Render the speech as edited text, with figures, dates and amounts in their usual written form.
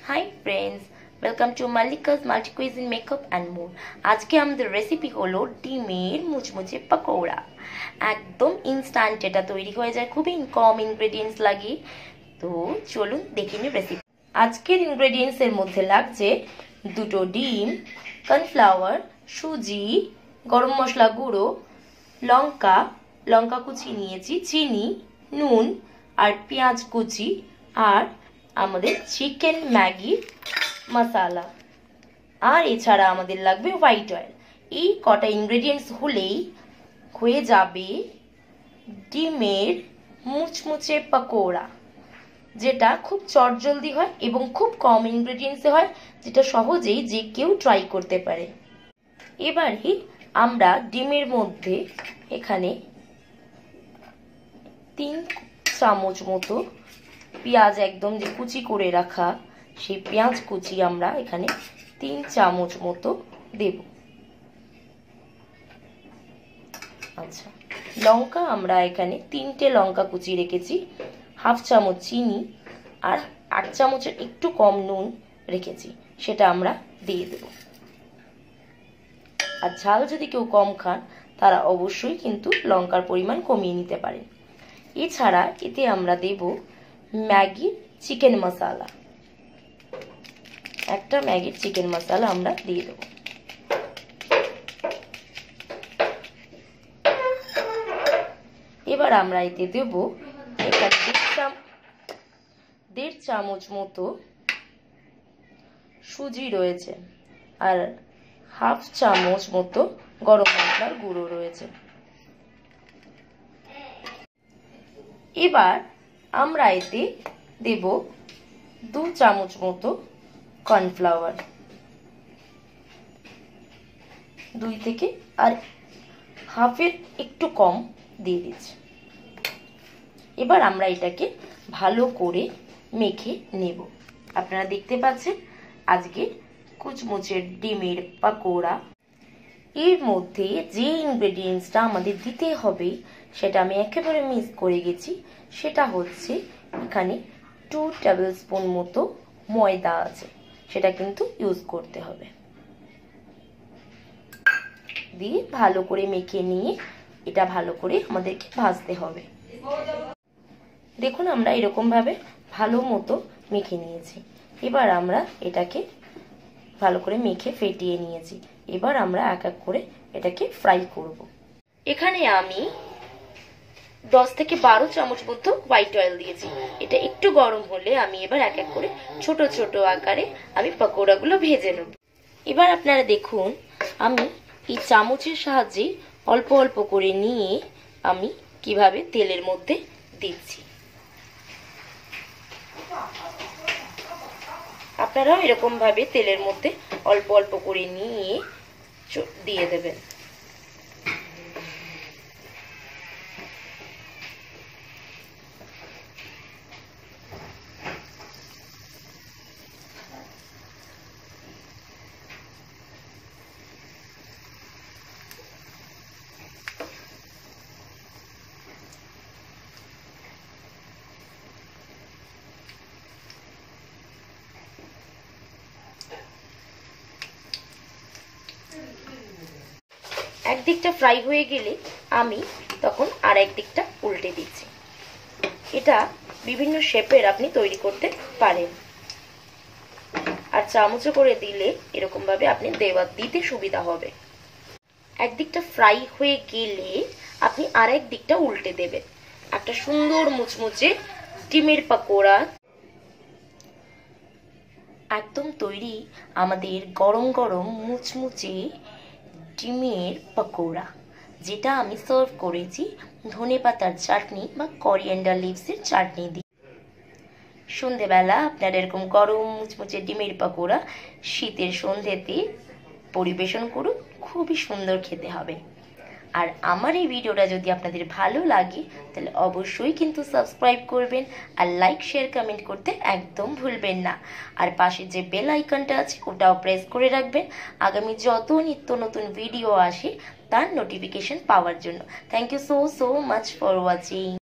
High friends, welcome to Mallika's multi cuisine makeup and more. আজকে আমাদের recipe হলো ডিমের মুচমুচে পকোড়া। একদম ইনস্ট্যান্ট এটা তৈরি হয়ে যায়, খুবই কম ইনগ্রেডিয়েন্টস লাগে। তো চলুন দেখে নিই রেসিপি। আজকের ইনগ্রেডিয়েন্টসের মধ্যে লাগছে দুটো ডিম, কর্নফ্লাওয়ার, সুজি, গরম মশলা গুঁড়ো, লঙ্কা কুচি নিয়েছি, চিনি, নুন আর পেঁয়াজ কুচি, আর আমাদের চিকেন ম্যাগি মশলা, আর এছাড়া আমাদের লাগবে হোয়াইট অয়েল। এই কটা ইনগ্রেডিয়েন্টস হলেই হয়ে যাবে ডিমের মুচমুচে পকোড়া, যেটা খুব চটজলদি হয় এবং খুব কম ইনগ্রেডিয়েন্টসে হয়, যেটা সহজেই যে কেউ ট্রাই করতে পারে। এবারে আমরা ডিমের মধ্যে এখানে 3 চামচ মতো পেঁয়াজ, একদম যে কুচি করে রাখা সেই পেঁয়াজ কুচি আমরা এখানে 3 চামচ মতো দেব। আচ্ছা, লঙ্কা আমরা এখানে 3টে লঙ্কা কুচি রেখেছি, হাফ চামচ চিনি আর 8 চামচের একটু কম নুন রেখেছি, সেটা আমরা দিয়ে দেব। আর ঝাল যদি কেউ কম খান তারা অবশ্যই কিন্তু লঙ্কার পরিমাণ কমিয়ে নিতে পারেন। এছাড়া এতে আমরা দেব ম্যাগির চিকেন মশলা, একটা ম্যাগির চিকেন মশলা আমরা দিয়ে দেব। এবার আমরা এতে দেব এখানে 1.5 চামচ মতো সুজি রয়েছে, আর হাফ চামচ মতো গরম মশলার গুঁড়ো রয়েছে। এবার আমরা এতে দেব 2 চামচ মতো কর্নফ্লাওয়ার, 2 থেকে আর হাফের একটু কম দিয়ে দিচ্ছি। এবার আমরা এটাকে ভালো করে মেখে নেব। আপনারা দেখতে পাচ্ছেন আজকে কুচমুচের ডিমের পকোড়া। এর মধ্যে যে ইনগ্রেডিয়েন্টসটা আমাদের দিতে হবে সেটা আমি একেবারে মিস করে গেছি, সেটা হচ্ছে এখানে 2 টেবিল স্পুন মতো ময়দা আছে, সেটা কিন্তু ইউজ করতে হবে। দিয়ে ভালো করে মেখে নিয়ে এটা ভালো করে আমাদেরকে ভাজতে হবে। দেখুন আমরা এরকম ভাবে ভালো মতো মেখে নিয়েছি। এবার আমরা এটাকে ভালো করে মেখে ফেটিয়ে নিয়েছি। এবার আমরা এক এক করে এটাকে ফ্রাই করব। এখানে আমি 10 থেকে 12 চামচ মতো হোয়াইট অয়েল দিয়েছি। এটা একটু গরম হলে আমি এবার এক এক করে ছোট ছোট আকারে আমি পকোড়াগুলো ভেজে নেব। এবার আপনারা দেখুন আমি এই চামচের সাহায্যে অল্প অল্প করে নিয়ে আমি কিভাবে তেলের মধ্যে দিচ্ছি। আপনারাও এরকম ভাবে তেলের মধ্যে অল্প অল্প করে নিয়ে দিয়ে দেবেন। একদিকটা ফ্রাই হয়ে গেলে আমি তখন আর একদিকটা উল্টে দিচ্ছি। এটা বিভিন্ন শেপের আপনি তৈরি করতে পারেন, আর চামচে করে দিলে এরকম ভাবে আপনি দিতে সুবিধা হবে। একদিকটা ফ্রাই হয়ে গেলে আপনি আর একদিকটা উল্টে দেবেন। একটা সুন্দর মুচমুচে ডিমের পকোড়া একদম তৈরি, আমাদের গরম গরম মুচমুচে ডিমের পকোড়া, যেটা আমি সার্ভ করেছি ধনেপাতার চাটনি বা করিয়েন্ডার লিভসের চাটনি দিয়ে। সন্ধেবেলা আপনারা এরকম গরম মুচমুচে ডিমের পকোড়া শীতের সন্ধেতে পরিবেশন করুন, খুবই সুন্দর খেতে হবে। আর আমার এই ভিডিওটা যদি আপনাদের ভালো লাগে তাহলে অবশ্যই কিন্তু সাবস্ক্রাইব করবেন, আর লাইক শেয়ার কমেন্ট করতে একদম ভুলবেন না। আর পাশে যে বেল আইকনটা আছে ওটাও প্রেস করে রাখবেন, আগামী যত নিত্য নতুন ভিডিও আসে তার নোটিফিকেশন পাওয়ার জন্য। Thank you so much for watching.